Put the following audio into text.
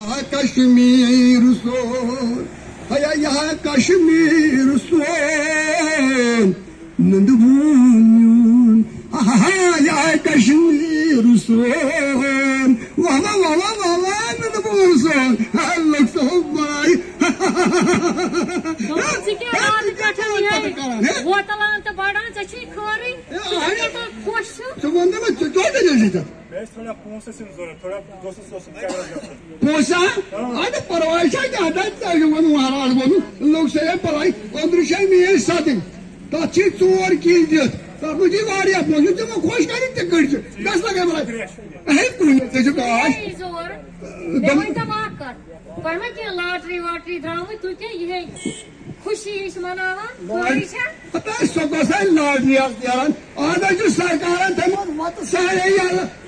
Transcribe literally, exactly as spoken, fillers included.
कश्मीर सोन हया यहाँ कश्मीर सोन नंदबून हा यहाँ कश्मीर सोन वाह वाह वाह वाह वाह वाह नंदबून सोन लुक सो बाय वोतलान तो बड़ान चची खोरी तो खुश तो वंदे में तो तो दे दे मैं थोड़ा पोंसे से जोर थोड़ा दोस्त दोस्त क्या पोसा आदे परवाई से क्या आता है वो महाराज बोलू लोग से पलाई अंदरशाई में साथिंग ताची चोर की दियत तो मुझे वारिया बोलू तो मैं खुश करी ते कर दस लगे मला है कोई ते जो का जोर देवई तो माफ कर पर मैं के लॉटरी वॉटरी द्राव तू के ये खुशी इस मनावा कोई छा पता है सो को से लॉटरी यार आधा जो सरकार है मत सारे यार